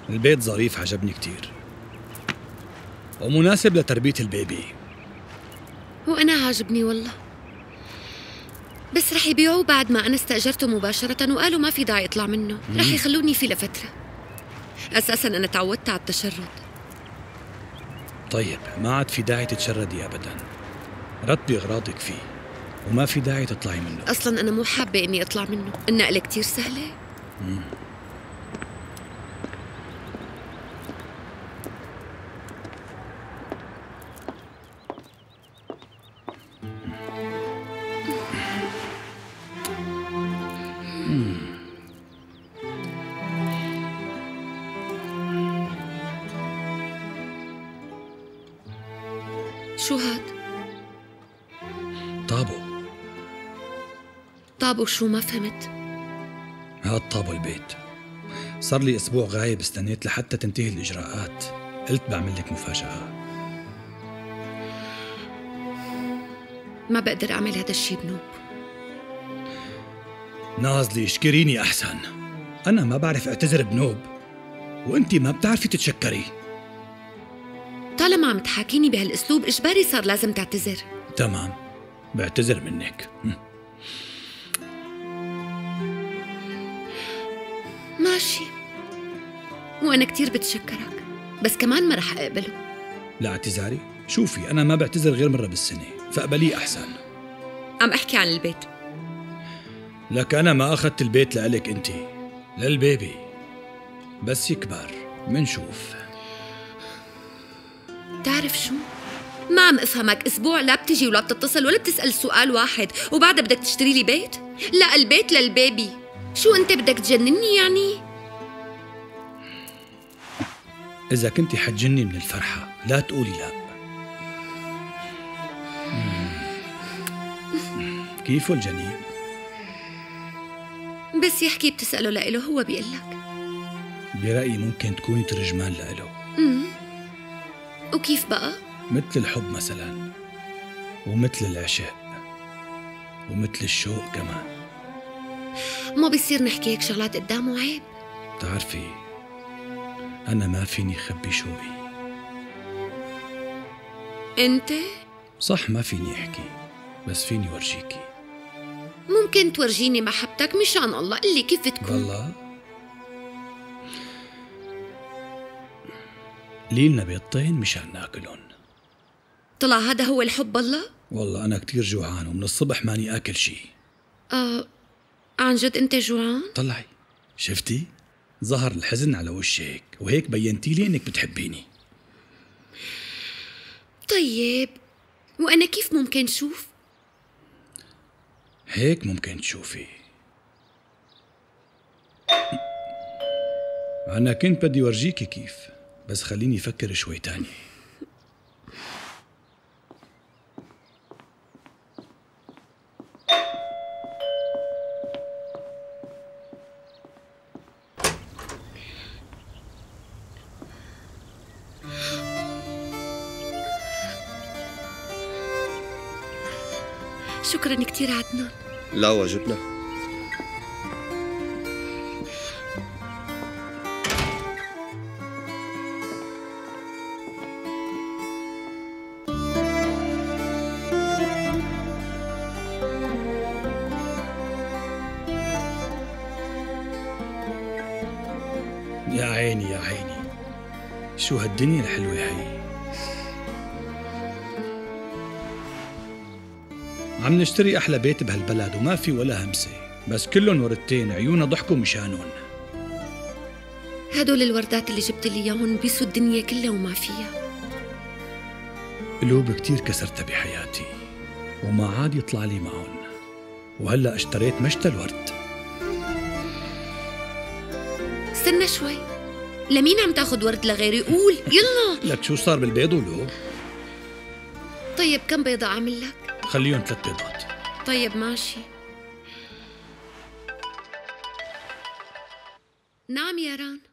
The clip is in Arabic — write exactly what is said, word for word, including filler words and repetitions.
البيت ظريف، عجبني كتير ومناسب لتربية البيبي. وأنا عاجبني والله، بس رح يبيعوه بعد ما أنا استأجرته مباشرة، وقالوا ما في داعي يطلع منه، رح يخلوني فيه لفترة. أساساً أنا تعودت على التشرد. طيب ما عاد في داعي تتشردي أبداً، رتبي أغراضك فيه وما في داعي تطلعي منه. أصلاً أنا مو حابة إني أطلع منه، النقلة كتير سهلة. مم. شو هاد؟ طابو. طابو شو؟ ما فهمت. هاد طابو البيت، صار لي أسبوع غايب، استنيت لحتى تنتهي الإجراءات، قلت بعمل لك مفاجأة. ما بقدر أعمل هذا الشي بنوب. نازلي اشكريني أحسن، أنا ما بعرف أعتذر بنوب وأنتي ما بتعرفي تتشكري. طالما عم تحاكيني بهالأسلوب إجباري صار لازم تعتذر. تمام، بعتذر منك. ماشي، وأنا كتير بتشكرك، بس كمان ما رح أقبله. لا اعتذاري؟ شوفي أنا ما بعتذر غير مرة بالسنة، فقبليه أحسن. عم أحكي عن البيت. لك أنا ما أخذت البيت لإلك أنتي، للبيبي، بس يكبر منشوف. تعرف شو؟ ما عم افهمك، اسبوع لا بتجي ولا بتتصل ولا بتسأل سؤال واحد، وبعدها بدك تشتري لي بيت؟ لا، البيت للبيبي. شو انت بدك تجنني يعني؟ إذا كنتي حتجني من الفرحة لا تقولي لا. كيفه الجنين؟ بس يحكي بتسأله لإله، هو بيقلك. برأيي ممكن تكوني ترجمان لإله. امم وكيف بقى؟ مثل الحب مثلا، ومثل العشق، ومثل الشوق كمان. ما بيصير نحكي هيك شغلات قدامه، عيب. بتعرفي أنا ما فيني خبي شوقي. انت؟ صح ما فيني أحكي، بس فيني ورجيكي. ممكن تورجيني محبتك مشان الله، قلي كيف تكون. والله ليلنا بيضتين مشان ناكلن. طلع هذا هو الحب الله؟ والله أنا كتير جوعان ومن الصبح ماني آكل شي. آه عن جد أنت جوعان؟ طلعي، شفتي؟ ظهر الحزن على وشك وهيك بينتي لي إنك بتحبيني. طيب وأنا كيف ممكن شوف؟ هيك ممكن تشوفي. أنا كنت بدي ورجيكي كيف، بس خليني أفكر شوي تاني. شكراً كتير عدنان. لا واجبنا. يا عيني يا عيني، شو هالدنيا الحلوة هي. عم نشتري أحلى بيت بهالبلد وما في ولا همسة، بس كلهم وردتين عيونا ضحكوا مشانهم. هدول الوردات اللي جبت لي اياهم بيسوا الدنيا كلها وما فيها. قلوب كتير كسرتها بحياتي وما عاد يطلع لي معهم، وهلأ اشتريت مشتى الورد. استنى شوي، لمين عم تاخد ورد لغيري؟ قول يلا. لك شو صار بالبيض ولو؟ طيب كم بيضة أعمل لك؟ خليهم ثلاث بيضات. طيب ماشي. نعم يا ران.